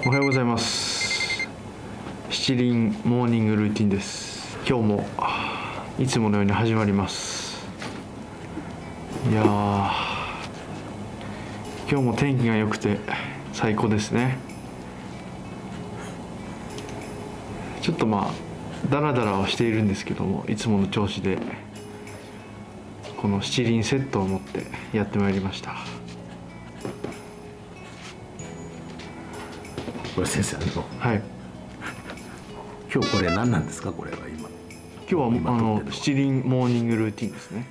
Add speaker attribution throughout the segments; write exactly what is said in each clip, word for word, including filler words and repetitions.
Speaker 1: おはようございます。七輪モーニングルーティンです。今日もいつものように始まります。いやー、今日も天気が良くて最高ですね。ちょっとまあダラダラはしているんですけども、いつもの調子でこの七輪セットを持ってやってまいりました。
Speaker 2: これ先生、あの、はい、今日これ何なんですか？これは今
Speaker 1: 今日はあの七輪モーニングルーティンですね。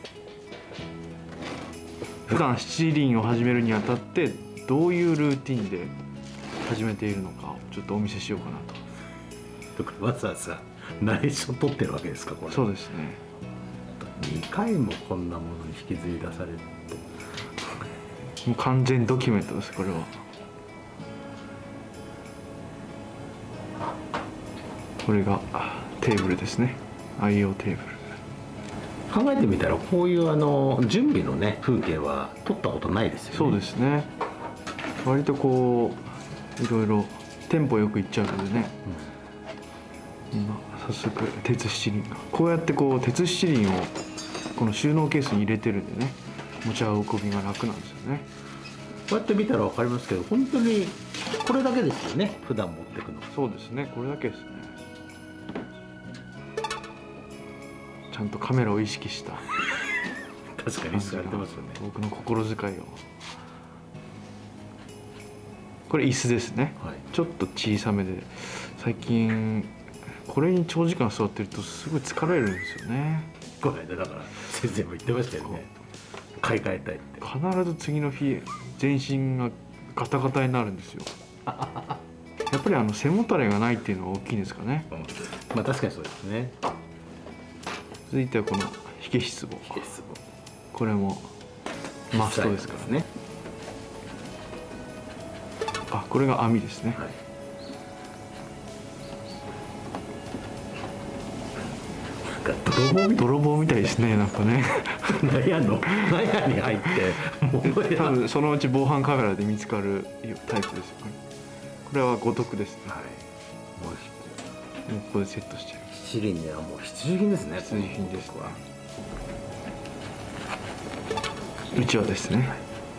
Speaker 1: 普段七輪を始めるにあたってどういうルーティンで始めているのかをちょっとお見せしようかなと。
Speaker 2: だからわざわざナレーション撮ってるわけですか？これ
Speaker 1: そうですね。
Speaker 2: にかいもこんなものに引きずり出される
Speaker 1: ともう完全ドキュメントです。これはこれがテーブルですね。愛用テーブル。
Speaker 2: 考えてみたらこういうあの準備のね風景は撮ったことないですよね。
Speaker 1: そうですね。割とこういろいろテンポよくいっちゃうのでね、うん、今早速鉄七輪がこうやってこう鉄七輪をこの収納ケースに入れてるんでね、持ち運びが楽なんですよね。
Speaker 2: こうやって見たら分かりますけど、本当にこれだけですよね、普段持ってくの。
Speaker 1: そうですね、これだけですね。ちゃんとカメラを意識した
Speaker 2: 確かにされてますよね、
Speaker 1: 僕の心遣いを。これ椅子ですね、はい、ちょっと小さめで、最近これに長時間座ってるとすごい疲れるんですよね。
Speaker 2: この間だから先生も言ってましたよね、買い替えたいって。
Speaker 1: 必ず次の日全身がガタガタになるんですよやっぱりあの背もたれがないっていうのは大きいですかね、うん、
Speaker 2: まあ確かにそうですね。
Speaker 1: 続いてはこの引き室棒。これもマストですからね。あ、これが網ですね、はい、泥棒泥棒みたいですね、なんかね
Speaker 2: 納屋の納屋に入って
Speaker 1: 多分そのうち防犯カメラで見つかるタイプですよね。これは五徳ですね、はい、もうここでセットしてる。
Speaker 2: 七輪にはもう必需品ですね。
Speaker 1: 必需品ですね。うちわですね、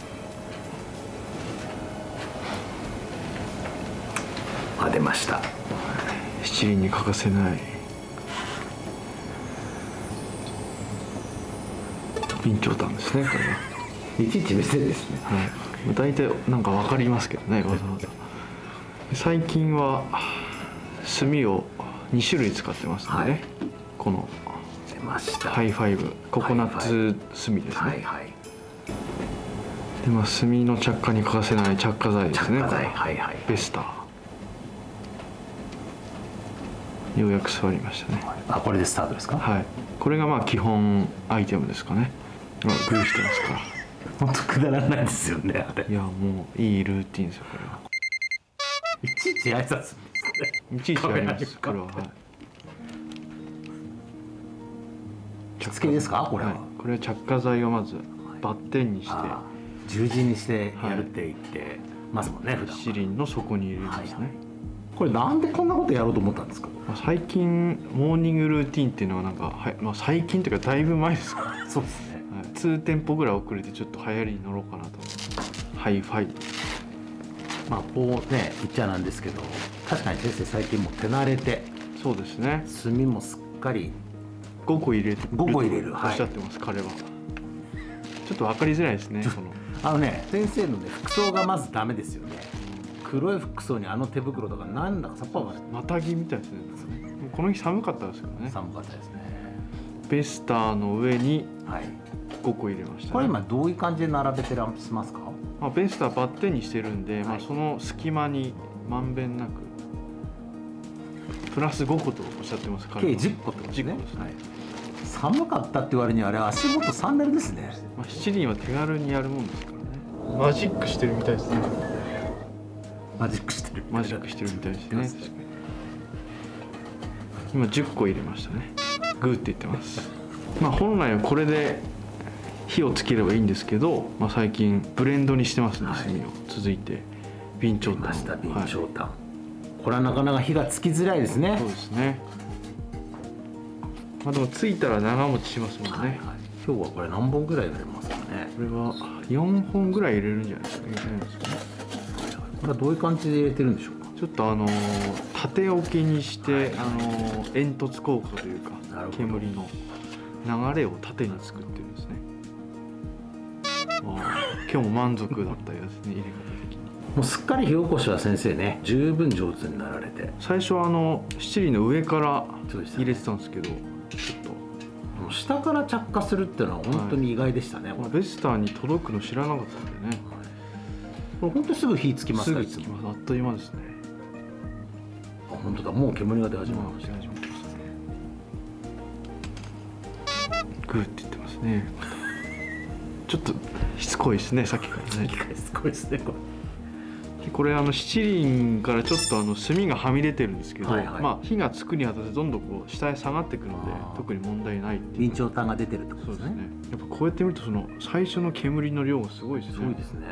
Speaker 2: はい、あ、出ました。
Speaker 1: 七輪に欠かせない備長炭ですね。これ
Speaker 2: はいちいち見せですね。
Speaker 1: はい、大体なんか分かりますけどね、わざわざ。最近は炭をに種類使ってますんでね、はい、この
Speaker 2: 出ました
Speaker 1: ハイファイブココナッツ炭ですね。はいはい、でまあ炭の着火に欠かせない着火剤ですね。
Speaker 2: 着火剤、はいはい、
Speaker 1: ベスター。ようやく座りましたね。
Speaker 2: あ、これでスタートですか？
Speaker 1: はい、これがまあ基本アイテムですかね。まあ、グーしてますから
Speaker 2: 本当くだらないですよね、あれ。
Speaker 1: いや、もういいルーティンですよ、これは。
Speaker 2: いちいち挨拶ですね。
Speaker 1: いちいちあります、これは。はい、
Speaker 2: 着付けですか、これは。はい、
Speaker 1: これは着火剤をまずバッテンにして、
Speaker 2: 十字にしてやるって言ってますもんね、普段。
Speaker 1: 七輪の底に入れるんですね。はい、
Speaker 2: これなんでこんなことやろうと思ったんですか？
Speaker 1: 最近モーニングルーティンっていうのはなんか、はい、まあ、最近というかだいぶ前ですか
Speaker 2: そうですね、
Speaker 1: はい、に店舗ぐらい遅れてちょっと流行りに乗ろうかなと。ハイファイ。
Speaker 2: まあこうね言っちゃなんですけど、確かに先生最近もう手慣れて。
Speaker 1: そうですね、
Speaker 2: 炭もすっかり
Speaker 1: ごこ入れる
Speaker 2: ごこ入れる
Speaker 1: おっしゃってます、はい、彼は。ちょっと分かりづらいですね。その
Speaker 2: あのね、先生のね服装がまずダメですよね。黒い服装にあの手袋とかなんだかさっぱり。
Speaker 1: またぎみたいですね。この日寒かったですけどね。
Speaker 2: 寒かったですね。
Speaker 1: ベスターの上にごこ入れました、ね。
Speaker 2: これ今どういう感じで並べてますか？
Speaker 1: まあ、ベスターバッテンにしてるんで、はい、まあその隙間にまんべんなくプラスごことおっしゃってます。
Speaker 2: 計じゅっこってことですね。
Speaker 1: じゅっこですね。はい、
Speaker 2: 寒かったって言われにあれ足元サンダルですね。
Speaker 1: まあ七輪は手軽にやるもんですからね。マジックしてるみたいですね。
Speaker 2: マジックしてる
Speaker 1: マジックしてるみたいですね。確かに今じゅっこ入れましたね。グーって言ってます。まあ本来はこれで火をつければいいんですけど、まあ、最近ブレンドにしてますね、炭を。続いて備長炭。
Speaker 2: 備長炭、はい、 これはなかなか火がつきづらいですね。
Speaker 1: そうですね。まあでもついたら長持ちしますもんね。
Speaker 2: はいはい、今日はこれ何本ぐらい入れますかね。
Speaker 1: これはよんほんぐらい入れるんじゃないですか。入れてるんですかね。
Speaker 2: これはどういう感じで入れてるんでしょうか。
Speaker 1: ちょっとあのー縦置きにして、
Speaker 2: はい
Speaker 1: あのー煙突効果というか煙の流れを縦に作ってるんですね。あ今日も満足だったやつね、入れ方的に。
Speaker 2: もうすっかり火起こしは先生ね十分上手になられて、
Speaker 1: 最初はあの七輪の上から
Speaker 2: そうでしたね
Speaker 1: 入れてたんですけど、ちょっと
Speaker 2: もう下から着火するっていうのは本当に意外でしたね。
Speaker 1: まあベスターに届くの知らなかったんでね。
Speaker 2: これ本当すぐ火つきます
Speaker 1: す
Speaker 2: か。いつも
Speaker 1: ぐつきます。あっという間ですね。
Speaker 2: あ本当だ、もう煙が出始めました。
Speaker 1: 始まりましたね。グーって言ってますね。ちょっとしつこいですね、さっきからね。
Speaker 2: すごいですねこ
Speaker 1: でこれあの七輪からちょっとあの炭がはみ出てるんですけど、
Speaker 2: はいはい
Speaker 1: まあ火がつくにあたってどんどんこう下へ下がっていくので
Speaker 2: あー
Speaker 1: 特に問題ないって
Speaker 2: れ。
Speaker 1: いう。
Speaker 2: 備長炭が出てるってことでね。
Speaker 1: そうですすね。やっぱこうやって見るとその最初の煙の量がすごいですね。
Speaker 2: すごいですね。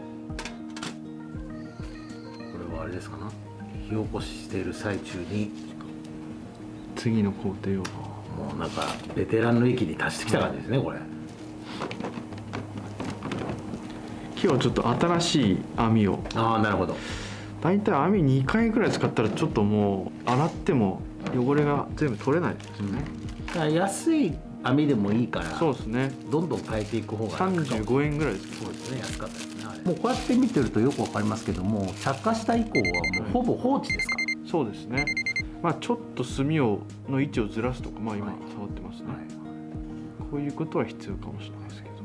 Speaker 2: これはあれですかな。火起こししている最中に
Speaker 1: 次の工程を。
Speaker 2: もうなんかベテランの域に達してきた感じですねこれ。
Speaker 1: 今日はちょっと新しい網を、
Speaker 2: ああなるほど。
Speaker 1: だいたい網にかいぐらい使ったらちょっともう洗っても汚れが全部取れないですよね。
Speaker 2: だから安い網でもいいから
Speaker 1: そうですね。
Speaker 2: どんどん変えていく方が
Speaker 1: さんじゅうごえんぐらいです。
Speaker 2: そうですね、安かったですね。あれもうこうやって見てるとよくわかりますけども、着火した以降はもうほぼ放置ですか。
Speaker 1: そうですね。まあちょっと炭をの位置をずらすとか、まあ今
Speaker 2: はい
Speaker 1: 触ってますね。
Speaker 2: はい、
Speaker 1: こういうことは必要かもしれないですけど。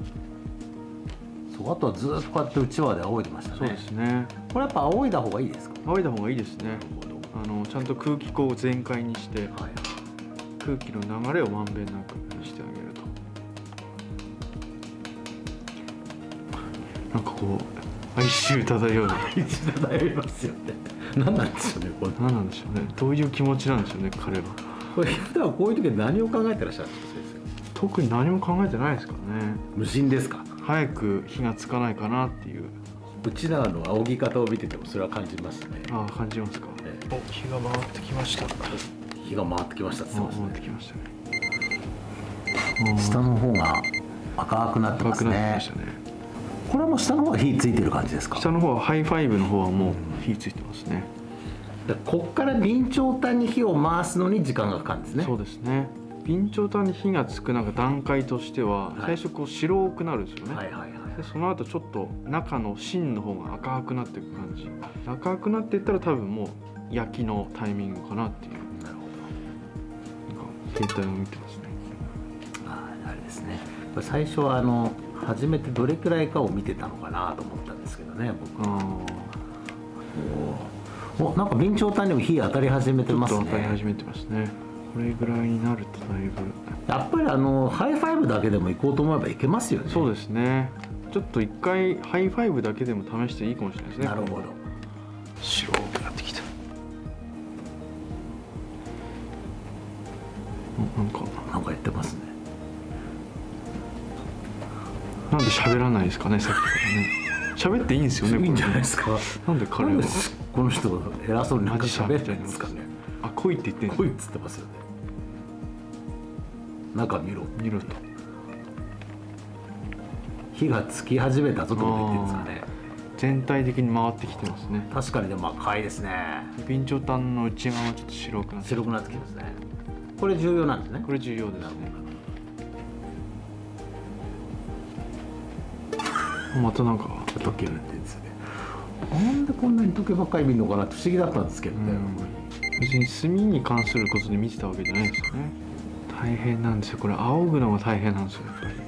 Speaker 2: そうあとはずっとこうやってうちわで仰いでましたね。
Speaker 1: そうですね。
Speaker 2: これやっぱ仰いだ方がいいですか。
Speaker 1: 仰いだ方がいいですね。あのちゃんと空気口を全開にして
Speaker 2: はい、
Speaker 1: 空気の流れをまんべんなくしてあげると。なんかこう哀愁漂う。
Speaker 2: 漂いますよね。何なんでしょうねこれ。
Speaker 1: 何なんでしょうね。どういう気持ちなんでしょうね、彼は。
Speaker 2: これ普段こういう時は何を考えてらっしゃるんですか先生。
Speaker 1: 特に何も考えてないですからね。
Speaker 2: 無心ですか。
Speaker 1: 早く火がつかないかなっていう。
Speaker 2: うちなの仰ぎ方を見ててもそれは感じますね。
Speaker 1: ああ、感じますか。
Speaker 2: え
Speaker 1: お、火が回ってきました。
Speaker 2: 火が回ってきましたって言って
Speaker 1: 回っ
Speaker 2: ますね。
Speaker 1: てきましたね。
Speaker 2: 下の方が赤くなってます
Speaker 1: 赤くなってきま
Speaker 2: ね
Speaker 1: したね。
Speaker 2: これはもう下の方が火ついてる感じですか。
Speaker 1: 下の方はハイファイブの方はもう火ついてますね。
Speaker 2: でこっから備長炭に火を回すのに時間がかかるんですね。
Speaker 1: そうですね。備長炭に火がつくなんか段階としては、
Speaker 2: はい
Speaker 1: 最初こう白くなるんですよね。
Speaker 2: はいはいはい。
Speaker 1: でその後ちょっと中の芯の方が赤くなっていく感じ。赤くなっていったら多分もう焼きのタイミングかなっていう。
Speaker 2: なるほ
Speaker 1: なんか携帯を見てますね。
Speaker 2: ど。ああ、あれですね。これ最初はあの初めてどれくらいかを見てたのかなと思ったんですけどね、僕。
Speaker 1: あ
Speaker 2: お、なんか備長炭にも火当たり始めて
Speaker 1: あ、ちょっ
Speaker 2: ます
Speaker 1: と当たり
Speaker 2: ね。
Speaker 1: 始めてますね。これぐらいになるとだいぶ。
Speaker 2: やっぱりあのハイファイブだけでも行こうと思えばいけますよね。
Speaker 1: そうですね。ちょっと一回ハイファイブだけでも試していいかもしれないですね。
Speaker 2: なるほど。
Speaker 1: 白くなってきた。おなんか
Speaker 2: なんかやってますね。
Speaker 1: なんで喋らないですかね、さっきからね。喋っていいんですよね。これ
Speaker 2: いいんじゃないですか。
Speaker 1: なんで彼は
Speaker 2: なんでこの人偉そうになんか喋ってるんですかね。
Speaker 1: あ、来いって言ってんの。
Speaker 2: 来いっつってますよね。中見ろ。
Speaker 1: 見ろと。
Speaker 2: 火がつき始めたぞと言ってるんですかね。
Speaker 1: 全体的に回ってきてますね。
Speaker 2: 確かにでも赤いですね。
Speaker 1: 備長炭の内側はちょっと白くなって
Speaker 2: 白くなってきますね。これ重要なんですね。
Speaker 1: これ重要ですね。またなんか
Speaker 2: 溶けるって言うんですよね。なんでこんなに溶けばっかり見るのかなって不思議だったんですけどね。
Speaker 1: 別に炭に関することで見てたわけじゃないですよね。大変なんですよ。これ仰ぐのが大変なんですよ、やっぱり。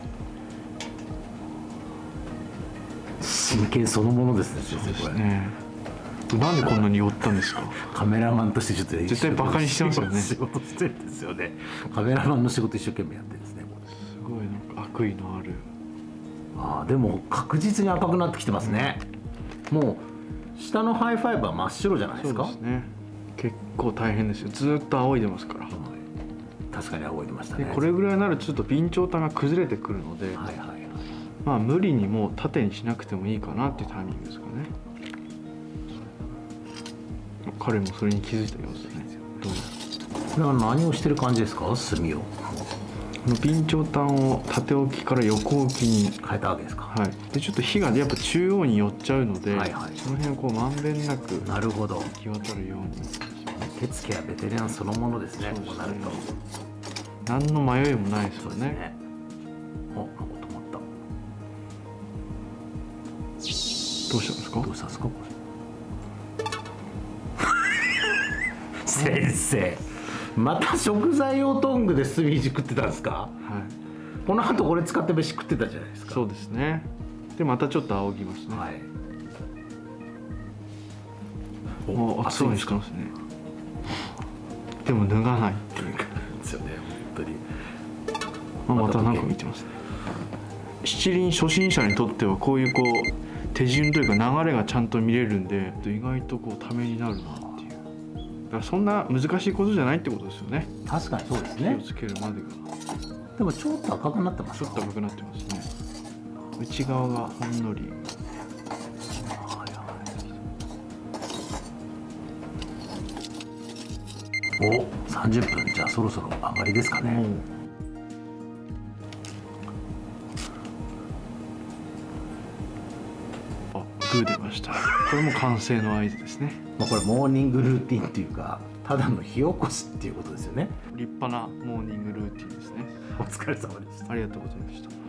Speaker 2: 真剣そのものですね。
Speaker 1: そうです
Speaker 2: 先生これ
Speaker 1: ね。なんでこんなに寄ったんですか。
Speaker 2: カメラマンとしてちょっと
Speaker 1: 絶対バカにしてますよね
Speaker 2: 仕事してるんですよね。カメラマンの仕事一生懸命やってるんですね。これ
Speaker 1: すごいなんか悪意のある。
Speaker 2: ああ、でも確実に赤くなってきてますね。もう下のハイファイブは真っ白じゃないですか。
Speaker 1: そうですね。結構大変ですよ。ずーっと仰いでますから。
Speaker 2: 確かに仰いでましたね。
Speaker 1: でこれぐらいになるとちょっと備長炭が崩れてくるので、
Speaker 2: はいはいはい。
Speaker 1: まあ無理にもう縦にしなくてもいいかなっていうタイミングですかね。 彼もそれに気づいた様子ですね。どうやら
Speaker 2: これは何をしてる感じですか？炭を
Speaker 1: この備長炭を縦置きから横置きに
Speaker 2: 変えたわけですか？
Speaker 1: はい、でちょっと火がやっぱ中央に寄っちゃうので、
Speaker 2: はいはい、
Speaker 1: その辺をこうまんべんなく
Speaker 2: なるほど、
Speaker 1: 行き渡るように。
Speaker 2: 手つきはベテランそのものですね。
Speaker 1: そうですね
Speaker 2: こうなると
Speaker 1: 何の迷いもないですよね。
Speaker 2: そうですね。お、なんか止まった。
Speaker 1: どうしたんですか？
Speaker 2: どうしたんですかこれ先生、また食材用トングで炭いじくってたんですか？
Speaker 1: はい、
Speaker 2: この後これ使って飯食ってたじゃないですか。
Speaker 1: そうですね。でまたちょっと仰ぎますね。
Speaker 2: はい。
Speaker 1: お、熱そうにしてますね。でも脱がないっていうか
Speaker 2: ですよね、本当に。
Speaker 1: あ、またなんか見てますね。七輪初心者にとってはこういうこう手順というか流れがちゃんと見れるんで、意外とこうためになるなっていう。だからそんな難しいことじゃないってことですよね。
Speaker 2: 確かにそうです
Speaker 1: 気
Speaker 2: ね
Speaker 1: を。つけるまでが
Speaker 2: でもちょっと赤くなってますか？
Speaker 1: ちょっと赤くなってますね。内側がほんのり。
Speaker 2: お、さんじゅっぷん、じゃあそろそろ上がりですかね。
Speaker 1: もうあ、グー出ました。これも完成の合図ですね。
Speaker 2: まあこれモーニングルーティンっていうか、ただの火起こしっていうことですよね。
Speaker 1: 立派なモーニングルーティンですね。
Speaker 2: お疲れ様でした。
Speaker 1: ありがとうございました。